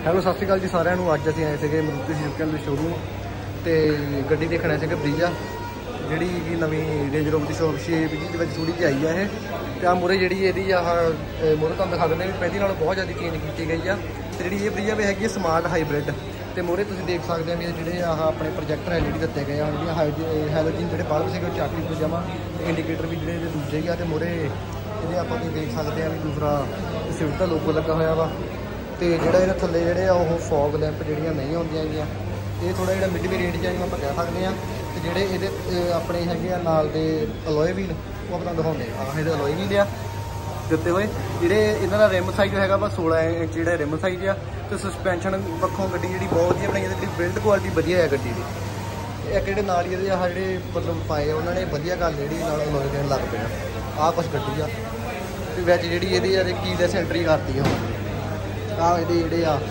Hello ਸਤਿ ਸ਼੍ਰੀ ਅਕਾਲ ਜੀ ਸਾਰਿਆਂ ਨੂੰ। ਅੱਜ ਅਸੀਂ ਆਏ ਸੀਗੇ ਮਾਰੂਤੀ ਸੁਜ਼ੂਕੀ ਦੇ ਸ਼ੋਰੂਮ ਤੇ ਗੱਡੀ ਦੇਖਣਾ ਸੀਗਾ ਬਰੀਜ਼ਾ, ਜਿਹੜੀ ਕਿ ਨਵੀਂ ਰੇਂਜ ਰੋਵਰ ਦੀ ਸ਼ੋਪ ਸ਼ੇਪ ਜਿਹਦੇ ਵਿੱਚ ਥੋੜੀ ਜਿਹੀ ਆਈ ਆ ਇਹ। ਤੇ ਆ ਮੂਹਰੇ ਜਿਹੜੀ ਇਹਦੀ ਆਹ ਮੂਹਰੇ ਤੁਹਾਨੂੰ ਦਿਖਾ ਦਿੰਦੇ ਵੀ ਪਹਿਲੀ ਨਾਲੋਂ ਬਹੁਤ ਜ਼ਿਆਦਾ ਚੇਂਜ ਕੀਤੀ ਗਈ ਆ। ਤੇ ਜਿਹੜੀ ਇਹ ਬਰੀਜ਼ਾ ਵੀ ਹੈਗੀ ਸਮਾਰਟ ਹਾਈਬ੍ਰਿਡ। ਤੇ ਮੂਹਰੇ ਤੁਸੀਂ ਦੇਖ ਸਕਦੇ ਆ ਵੀ ਜਿਹੜੇ ਆਹ ਆਪਣੇ ਪ੍ਰੋਜੈਕਟਰ ਐਲਈਡੀ ਦਿੱਤੇ ਗਏ ਆ, ਜਿਹੜੀਆਂ ਹੈਲੋਜਨ ਜਿਹੜੇ ਬਲਬ ਸੀਗੇ ਉਹ ਚਾਟੀ ਤੋਂ ਜਮਾ, ਤੇ ਇੰਡੀਕੇਟਰ ਵੀ ਜਿਹੜੇ ਦੂਜੇ ਹੀ ਆ। ਤੇ ਮੂਹਰੇ ਇਹਦੇ ਆਪਾਂ ਤੁਸੀਂ ਦੇਖ ਸਕਦੇ ਆ ਵੀ ਦੂਸਰਾ ਸਵਿਫਟ ਦਾ ਲੋਗੋ ਲੱਗਾ ਹੋਇਆ ਵਾ। ਤੇ ਜਿਹੜਾ ਇਹਨਾਂ ਥੱਲੇ ਜਿਹੜੇ ਆ ਉਹ ਫੌਗ ਲੈਂਪ ਜਿਹੜੀਆਂ ਨਹੀਂ ਆਉਂਦੀਆਂ ਹੈਗੀਆਂ, ਇਹ ਥੋੜਾ ਜਿਹੜਾ ਮਿਡ ਵੇਰੀਐਂਟ ਜਾਂ ਆਪਾਂ ਕਹਿ ਸਕਦੇ ਹਾਂ। ਤੇ ਜਿਹੜੇ ਇਹਦੇ ਆਪਣੇ ਹੈਗੇ ਆ ਨਾਲ ਦੇ ਅਲੋਏ ਵੀਲ ਉਹ ਆਪਾਂ ਦਿਖਾਉਂਦੇ ਆ। ਇਹਦੇ ਅਲੋਏ ਵੀਲ ਆ ਦਿੱਤੇ ਹੋਏ, ਜਿਹੜੇ ਇਹਨਾਂ ਦਾ ਰਿਮ ਸਾਈਜ਼ ਹੈਗਾ ਵਾ 16 ਇੰਚ ਜਿਹੜਾ ਰਿਮ ਸਾਈਜ਼ ਆ। ਤੇ ਸਸਪੈਂਸ਼ਨ ਪੱਖੋਂ ਗੱਡੀ ਜਿਹੜੀ ਬਹੁਤ ਵਧੀਆ ਬਣਾਈ ਹੈ, ਜਿਹੜੀ ਬਿਲਡ ਕੁਆਲਿਟੀ ਵਧੀਆ ਹੈ ਗੱਡੀ ਦੀ। ਇੱਕ ਜਿਹੜੇ ਨਾਲ ਹੀ ਇਹਦੇ ਆਹ ਜਿਹੜੇ ਮਤਲਬ ਪਾਏ ਆ ਉਹਨਾਂ ਨੇ ਵਧੀਆ ਗੱਲ ਜਿਹੜੀ ਨਾਲ ਅਲੋਏ ਦੇਣ ਲੱਗ ਪਏ ਆ। ਆਹ ਕੁਛ ਗੱਡੀ ਆ ਤੇ ਵਿੱਚ ਜਿਹੜੀ ਇਹਦੀ ਆ ਕੀਲੈਸ ਐਂਟਰੀ ਕਰਤੀ ਆ ਹੁਣ। ਆਹ ਇਹਦੇ ਜਿਹੜੇ ਆ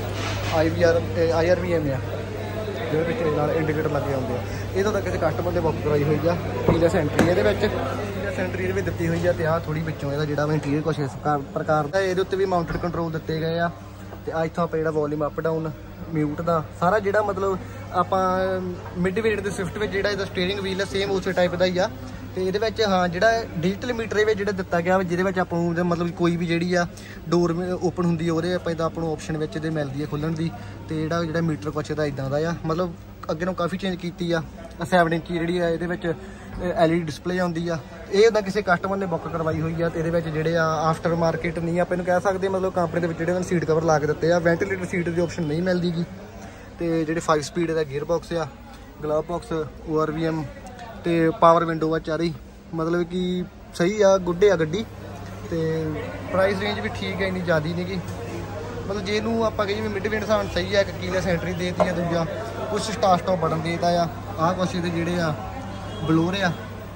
IRVM ਆ, ਜਿਹਦੇ ਵਿੱਚ ਨਾਲ ਇੰਡੀਕੇਟਰ ਲੱਗੇ ਹੁੰਦੇ ਆ। ਇਹ ਤਾਂ ਕਿਸੇ ਕਸਟਮਰ ਨੇ ਬੁੱਕ ਕਰਾਈ ਹੋਈ ਆ ਕੀਲੈਸ ਐਂਟਰੀ ਇਹਦੇ ਵਿੱਚ। ਕੀਲੈਸ ਐਂਟਰੀ ਇਹਦੇ ਵਿੱਚ ਦਿੱਤੀ ਹੋਈ ਆ। ਤੇ ਆਹ ਥੋੜੀ ਵਿੱਚੋਂ ਇਹਦਾ ਜਿਹੜਾ ਇੰਟੀਰੀਅਰ ਕੁਛ ਇਸ ਪ੍ਰਕਾਰ ਦਾ। ਇਹਦੇ ਉੱਤੇ ਵੀ ਮਾਊਂਟਡ ਕੰਟਰੋਲ ਦਿੱਤੇ ਗਏ ਆ। ਤੇ ਆ ਇੱਥੋਂ ਆਪਾਂ ਜਿਹੜਾ ਵੋਲਿਊਮ ਅਪ ਡਾਊਨ ਮਿਊਟ ਦਾ ਸਾਰਾ ਜਿਹੜਾ ਮਤਲਬ ਆਪਾਂ ਮਿਡ ਵੇਰੀਐਂਟ ਦੇ ਸਵਿਫਟ ਵਿੱਚ ਜਿਹੜਾ ਇਹਦਾ ਸਟੀਅਰਿੰਗ ਵੀਲ ਹੈ ਸੇਮ ਉਸੇ ਟਾਈਪ ਦਾ ਹੀ ਆ। ਤੇ ਇਹਦੇ ਵਿੱਚ ਹਾਂ ਜਿਹੜਾ ਡਿਜੀਟਲ ਮੀਟਰ ਇਹ ਜਿਹੜਾ ਦਿੱਤਾ ਗਿਆ, ਜਿਹਦੇ ਵਿੱਚ ਆਪਾਂ ਨੂੰ ਮਤਲਬ ਕੋਈ ਵੀ ਜਿਹੜੀ ਆ ਡੋਰ ਓਪਨ ਹੁੰਦੀ ਹੈ ਉਹਦੇ ਆਪਾਂ ਆਪਾਂ ਨੂੰ ਆਪਸ਼ਨ ਵਿੱਚ ਇਹਦੇ ਮਿਲਦੀ ਹੈ ਖੋਲ੍ਹਣ ਦੀ। ਤੇ ਜਿਹੜਾ ਮੀਟਰ ਕੁਛ ਇਹਦਾ ਇਦਾਂ ਦਾ ਆ, ਮਤਲਬ ਅੱਗੇ ਨੂੰ ਕਾਫੀ ਚੇਂਜ ਕੀਤੀ ਆ। 7 ਇੰਚ ਜਿਹੜੀ ਆ ਇਹਦੇ ਵਿੱਚ LED ਡਿਸਪਲੇ ਆਉਂਦੀ ਆ। ਇਹ ਉਹਦਾ ਕਿਸੇ ਕਸਟਮਰ ਨੇ ਬੁੱਕ ਕਰਵਾਈ ਹੋਈ ਆ। ਤੇ ਇਹਦੇ ਵਿੱਚ ਜਿਹੜੇ ਆ ਆਫਟਰ ਮਾਰਕੀਟ ਨਹੀਂ ਆਪਾਂ ਇਹਨੂੰ ਕਹਿ ਸਕਦੇ, ਮਤਲਬ ਕੰਪਨੀ ਦੇ ਵਿੱਚ ਜਿਹੜੇ ਉਹਨਾਂ ਸੀਟ ਕਵਰ ਲਾ ਕੇ ਦਿੱਤੇ ਆ। ਵੈਂਟੀਲੇਟਰ ਸੀਟ ਦੀ ਆਪਸ਼ਨ ਨਹੀਂ ਮਿਲਦੀ ਗੀ। ਤੇ ਜਿਹੜੇ 5 ਸਪੀਡ ਦਾ ਗੀਅਰ ਬਾਕਸ ਆ, ਗਲਵ ਬਾਕਸ, ORVM ਤੇ ਪਾਵਰ ਵਿੰਡੋ ਆ ਚਾਰੇ, ਮਤਲਬ ਕਿ ਸਹੀ ਆ, ਗੁੱਡ ਆ ਗੱਡੀ। ਤੇ ਪ੍ਰਾਈਸ ਰੇਂਜ ਵੀ ਠੀਕ ਹੈ, ਇੰਨੀ ਜ਼ਿਆਦਾ ਨਹੀਂ ਗੀ। ਮਤਲਬ ਜੇ ਇਹਨੂੰ ਆਪਾਂ ਕਹੀਏ ਵੀ ਮਿਡ ਵੇਰੀਐਂਟ ਸਾਨੂੰ ਸਹੀ ਆ। ਇੱਕ ਕੀਲੈਸ ਐਂਟਰੀ ਦੇਤੀ ਆ, ਦੂਜਾ ਕੁਛ ਸਟਾਰਟ ਸਟਾਪ ਬਟਨ ਦੇਤਾ ਆ। ਆਹ ਕੁਛ ਇਹਦੇ ਜਿਹੜੇ ਆ ਬਲੋਰ ਆ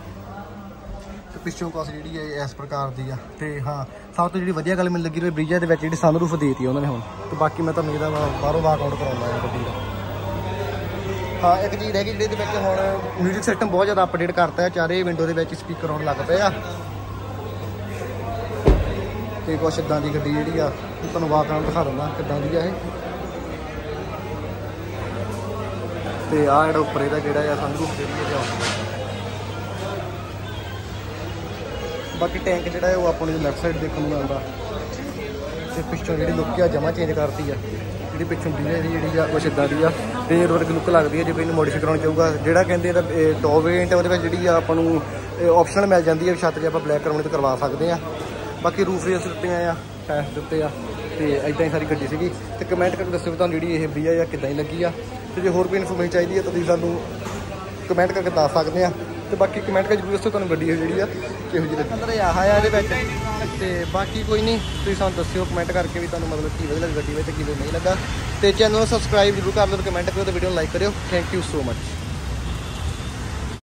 ਤੇ ਪਿੱਛੋਂ ਕੁਛ ਜਿਹੜੀ ਹੈ ਇਸ ਪ੍ਰਕਾਰ ਦੀ ਆ। ਤੇ ਹਾਂ ਸਭ ਤੋਂ ਜਿਹੜੀ ਵਧੀਆ ਗੱਲ ਮੈਨੂੰ ਲੱਗੀ ਬਰੀਜ਼ਾ ਦੇ ਵਿੱਚ ਜਿਹੜੀ ਸਨਰੂਫ ਦੇਤੀ ਉਹਨਾਂ ਨੇ ਹੁਣ। ਤੇ ਬਾਕੀ ਮੈਂ ਤੁਹਾਨੂੰ ਇਹਦਾ ਬਾਹਰੋਂ ਵਾਕ ਆਊਟ ਕਰਾਉਂਦਾ ਆ ਗੱਡੀ ਦਾ। ਹਾਂ ਇੱਕ ਚੀਜ਼ ਹੈਗੀ ਜਿਹੜੀ ਇਹਦੇ ਵਿੱਚ ਹੁਣ ਮਿਊਜ਼ਿਕ ਸਿਸਟਮ ਬਹੁਤ ਜ਼ਿਆਦਾ ਅਪਡੇਟ ਕਰਤਾ ਹੈ। ਚਾਰੇ ਵਿੰਡੋ ਦੇ ਵਿੱਚ ਸਪੀਕਰ ਆਉਣ ਲੱਗ ਪਏ ਆ। ਤੇ ਕੁਛ ਇੱਦਾਂ ਦੀ ਗੱਡੀ ਜਿਹੜੀ ਆ ਤੁਹਾਨੂੰ ਵਾਕ ਆਊਟ ਦਿਖਾ ਦਿੰਦਾ ਕਿੱਦਾਂ ਦੀ ਆ ਇਹ। ਤੇ ਆਹ ਜਿਹੜਾ ਉੱਪਰ ਇਹਦਾ ਜਿਹੜਾ ਆ ਸਨਰੂਫ ਜਿਹੜੀ ਆ। ਬਾਕੀ ਟੈਂਕ ਜਿਹੜਾ ਹੈ ਉਹ ਆਪਾਂ ਨੂੰ ਲੈਫਟ ਸਾਈਡ ਦੇਖਣ ਨੂੰ ਮਿਲਦਾ। ਤੇ ਪਿੱਛੋਂ ਜਿਹੜੀ ਲੁੱਕ ਆ ਜਮਾ ਚੇਂਜ ਕਰਤੀ ਆ। ਜਿਹੜੀ ਪਿੱਛੋਂ ਜਿਹੜੀ ਆ ਕੁਛ ਇੱਦਾਂ ਦੀ ਆ। ਰੇਂਜ ਰੋਵਰ ਦੀ ਲੁੱਕ ਲੱਗਦੀ ਹੈ ਜੇ ਕੋਈ ਇਹਨੂੰ ਮੋਡੀਫਾਈ ਕਰਾਉਣਾ ਚਾਹੂਗਾ। ਜਿਹੜਾ ਕਹਿੰਦੇ ਇਹਦਾ ਟੌਪ ਵੇਰੀਐਂਟ ਉਹਦੇ ਵਿੱਚ ਜਿਹੜੀ ਆ ਆਪਾਂ ਨੂੰ ਆਪਸ਼ਨਲ ਮਿਲ ਜਾਂਦੀ ਹੈ, ਛੱਤ ਜੇ ਆਪਾਂ ਬਲੈਕ ਕਰਾਉਣੀ ਤਾਂ ਕਰਵਾ ਸਕਦੇ ਆ। ਬਾਕੀ ਰੂਫ ਰੇਸ ਦਿੱਤੀਆਂ ਆ, ਟਾਇਰ ਦਿੱਤੇ ਆ। ਤੇ ਇੱਦਾਂ ਹੀ ਸਾਰੀ ਗੱਡੀ ਸੀਗੀ। ਤੇ ਕਮੈਂਟ ਕਰਕੇ ਦੱਸਿਓ ਵੀ ਤੁਹਾਨੂੰ ਜਿਹੜੀ ਇਹ ਬਰੀਜ਼ਾ ਜਾਂ ਕਿੱਦਾਂ ਹੀ ਲੱਗੀ ਆ। ਤੇ ਜੇ ਹੋਰ ਕੋਈ ਇਨਫੋਰਮੇਸ਼ਨ ਚਾਹੀਦੀ ਹੈ ਤਾਂ ਤੁਸੀਂ ਸਾਨੂੰ ਕਮੈਂਟ ਕਰਕੇ ਦੱਸ ਸਕਦੇ ਆ। ਤੇ ਬਾਕੀ ਕਮੈਂਟ ਕਰਕੇ ਜ਼ਰੂਰ ਦੱਸੋ ਤੁਹਾਨੂੰ ਗੱਡੀ ਜਿਹੜੀ ਆ ਕਿਹੋ ਜਿਹੀ ਲੱਗੀ। ਅੰਦਰ ਆਹ ਆ ਇਹਦੇ ਵਿੱਚ। ਤੇ ਬਾਕੀ ਕੋਈ ਨਹੀਂ, ਤੁਸੀਂ ਸਾਨੂੰ ਦੱਸਿਓ ਕਮੈਂਟ ਕਰਕੇ ਵੀ ਤੁਹਾਨੂੰ ਮਤਲਬ ਕੀ ਵਧੀਆ ਲੱਗੀ ਗੱਡੀ ਵਿੱਚ, ਕਿਵੇਂ ਨਹੀਂ ਲੱਗਾ। ਤੇ ਚੈਨਲ ਨੂੰ ਸਬਸਕ੍ਰਾਈਬ ਜ਼ਰੂਰ ਕਰ ਲਓ, ਕਮੈਂਟ ਕਰਿਓ ਤੇ ਵੀਡੀਓ ਨੂੰ ਲਾਈਕ ਕਰਿਓ। Thank you so much.